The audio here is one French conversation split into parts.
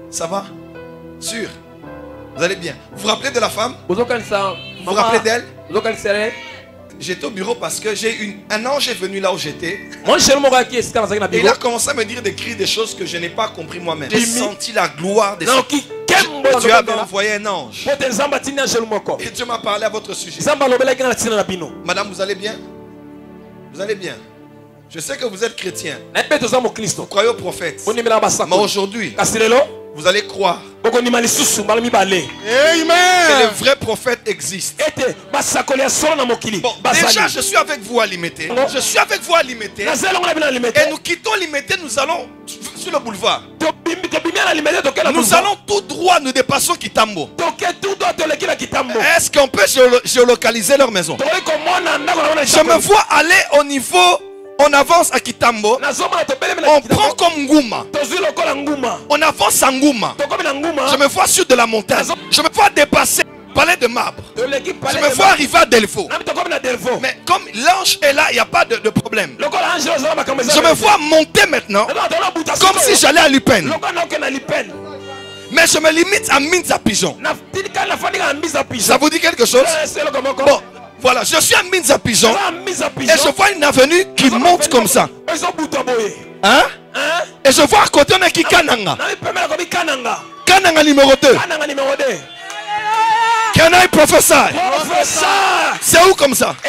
Ça va? Sûr? Vous allez bien? Vous vous rappelez de la femme? Vous vous Vous rappelez d'elle? rappelez? J'étais au bureau parce que un ange est venu là où j'étais. Et Et il a commencé à me dire d'écrire des choses que je n'ai pas compris moi-même. J'ai senti la gloire de Dieu. Dieu avait envoyé un ange. Et Dieu m'a parlé à votre sujet. Madame, vous allez bien? Vous allez bien? Je sais que vous êtes chrétien. Vous croyez au prophète. Mais aujourd'hui, vous allez croire que le vrai prophète existe. Bon, déjà, je suis avec vous à Limité. Je suis avec vous à Limité. Et nous quittons Limité, nous allons sur le boulevard. Nous allons tout droit, nous dépassons Kitambo. Est-ce qu'on peut géolocaliser leur maison? Je me vois aller au niveau. On avance à Kitambo. On prend comme Ngouma. On avance à Ngouma. Je me vois sur de la montagne. Je me vois dépasser le palais de marbre. Je me vois arriver à Delfo. Mais comme l'ange est là, il n'y a pas de problème. Je me vois monter maintenant comme si j'allais à Lupin. Mais je me limite à Minza Pigeon. Ça vous dit quelque chose? Bon. Voilà, je suis à Minza Pigeon et je vois une avenue qui monte comme ça. Hein? Et je vois à côté on a qui Kananga. Kananga numéro 2. Can I prophesy? C'est où comme ça?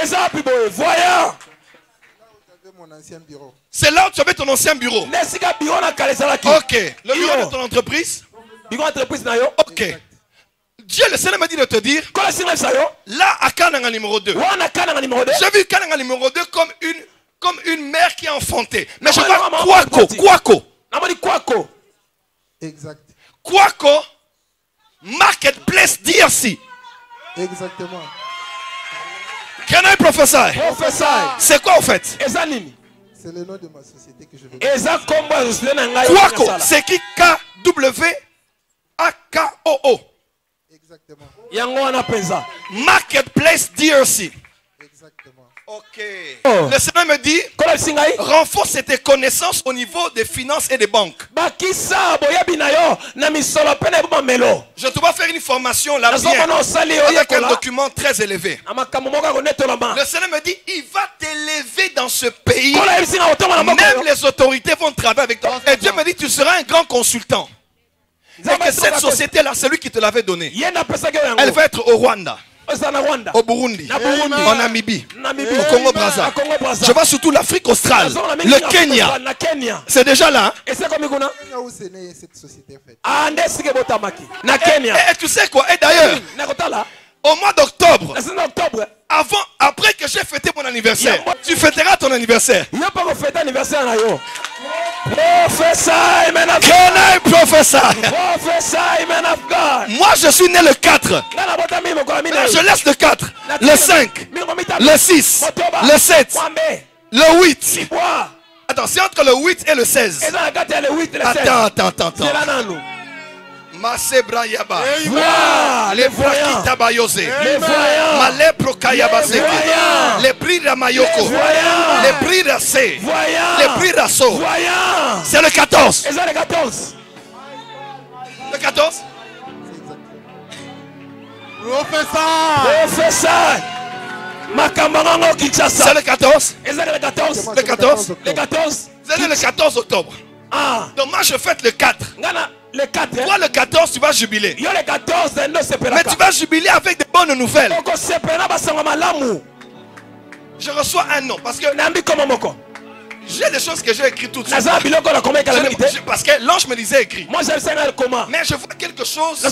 C'est là où tu avais ton ancien bureau. Ok. Le bureau de ton entreprise? Ok. Dieu, le Seigneur m'a dit de te dire, là à Kananga numéro 2, j'ai vu Kananga numéro 2 comme une mère qui a enfanté. Mais je vois Kwako. Exact. Kwako, Marketplace DRC. Exactement. Can I prophesy? C'est quoi au fait? C'est le nom de ma société que je veux. Kwako, c'est qui? K-W-A-K-O-O. Exactement. Marketplace DRC. Exactement. Ok. Le Seigneur me dit, renforce tes connaissances au niveau des finances et des banques. Je te dois faire une formation là avec un document très élevé. Le Seigneur me dit, il va t'élever dans ce pays. Même les autorités vont travailler avec toi. Et Dieu me dit, tu seras un grand consultant. Et que cette société-là, c'est lui qui te l'avait donnée. Elle va être au Rwanda, au Burundi, en Namibie, au Congo-Brazza. Je vois surtout l'Afrique australe, le Kenya. C'est déjà là. Où c'est né cette société en fait? Et tu sais quoi? Et d'ailleurs, au mois d'octobre, après que j'ai fêté mon anniversaire, tu fêteras ton anniversaire. Can I prophesy? Moi je suis né le 4. Je laisse le 4, le 5, le 6, le 7, le 8. Attends, c'est entre le 8 et le 16. Attends. Masebra Yaba. Les voyants. Les voyants. Malepro Kayabaseke. Les prix Ramayoko. Les prix Rassé. Les prix Rasso. C'est le 14. Le 14? Professeur. C'est le 14? Le 14? C'est le 14 octobre. Donc moi je fête le 4. Toi le 14 tu vas jubiler. Mais tu vas jubiler avec de bonnes nouvelles. Je reçois un nom parce que j'ai des choses que j'ai écrites tout de suite. Parce que l'ange me disait écrit. Mais je vois quelque chose.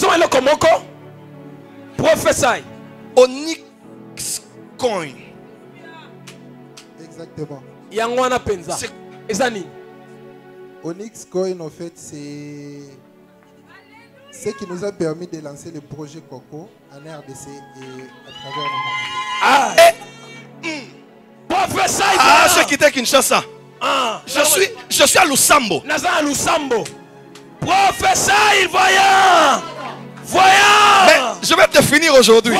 Prophesy. Onyx coin. Exactement. Yangwana penza. Ezani. Onyx Coin, en fait, c'est ce qui nous a permis de lancer le projet Coco en RDC et à travers le monde. Prophesy. Je quittais Kinshasa. Je suis à Lusambo. Prophesy, voyant. Mais je vais te finir aujourd'hui.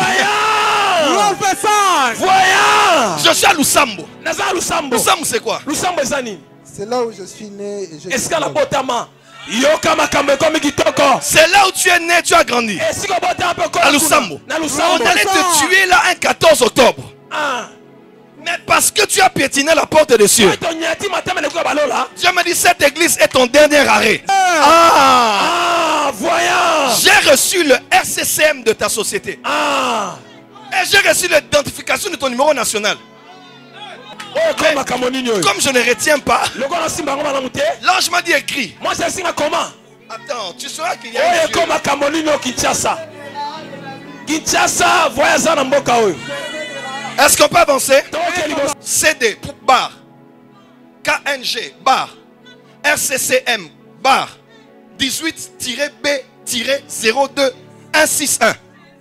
Voyant. Je suis à Lusambo. Lusambo c'est quoi? C'est là où je suis né et je suis Escala botama. Yoka makambe komi kitoko. C'est là où tu es né, tu as grandi. À Lusambo. On allait te tuer là un 14 octobre. Mais parce que tu as piétiné la porte des cieux, Dieu me dit cette église est ton dernier arrêt. Voyons. J'ai reçu le RCCM de ta société. Et j'ai reçu l'identification de ton numéro national. Mais, comme je ne retiens pas, l'ange m'a dit écrit. Attends, tu sauras qu'il y a Est-ce qu'on peut avancer? CD pour bar, KNG bar, RCCM bar 18-B-02-161.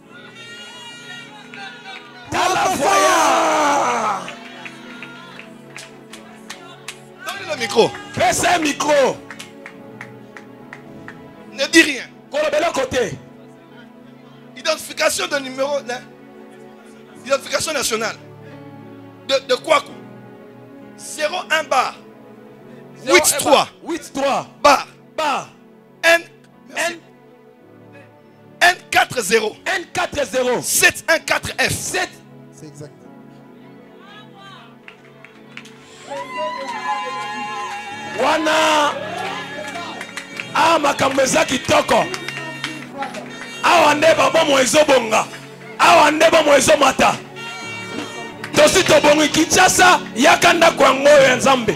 Donne le micro. Fais un micro. Ne dis rien. Côté. Identification de numéro. Identification nationale. De quoi? 01 bar. 83. 83. Bar. Bar. N40. N40. 714F. 7. C'est exact. Wana. Makambo eza kitoko. Awa nde babo ezobonga. Awa nde babo ezomata. Tosi tobongi Kinshasa yakanda kwango ya Nzambe.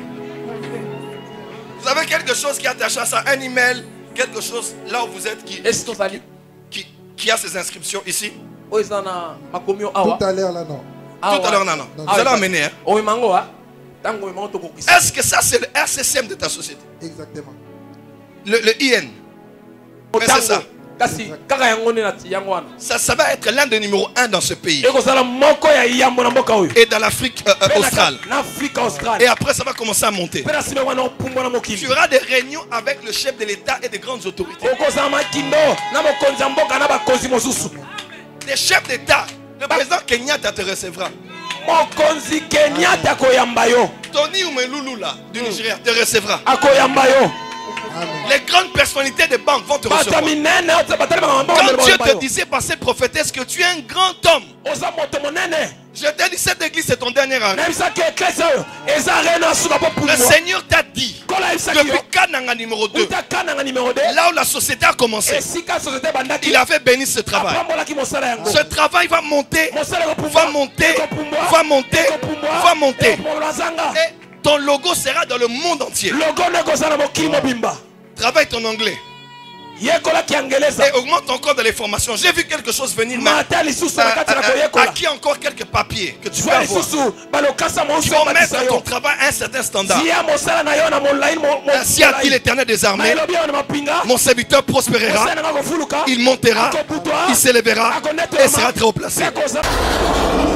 Vous avez quelque chose qui est attaché à ça, un email, quelque chose là où vous êtes qui a ces inscriptions ici? Tout à l'heure là non. Tout à l'heure non. Vous allez emmener. Est-ce que ça c'est le RCCM de ta société? Exactement. Le IN. Mais c'est ça. Ça va être l'un des numéros 1 dans ce pays. Et dans l'Afrique australe. Et après ça va commencer à monter. Tu auras des réunions avec le chef de l'État et des grandes autorités. Les chefs d'État. Le président Kenyatta te recevra. Tony Umelulu là, du Nigeria te recevra. Les grandes personnalités des banques vont te recevoir. Quand Dieu te disait par cette prophétesse que tu es un grand homme, je t'ai dit cette église c'est ton dernier arrêt. Le Seigneur t'a dit depuis Kananga numéro 2, là où la société a commencé, il avait béni ce travail. Ce travail va monter, va monter, va monter, va monter. Et ton logo sera dans le monde entier. Travaille ton anglais. Et augmente encore de les formations. J'ai vu quelque chose venir. Acquis encore quelques papiers que tu vas avoir. Tu vas mettre ton travail à un certain standard. Ainsi a-t-il l'Éternel des armées. Mon serviteur prospérera. Il montera. Il s'élèvera. Et sera très haut placé.